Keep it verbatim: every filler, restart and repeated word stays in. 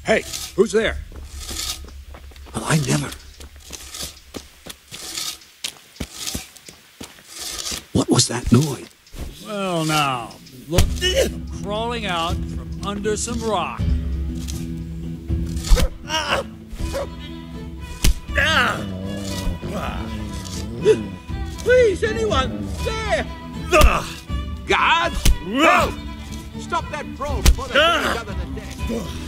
Hey, who's there? Well, I never. What was that noise? Well, now, look, I'm crawling out from under some rock. Ah! Ah! Please, anyone! There! Guards! Ah! Stop that brawl before they put Ah! each other to death.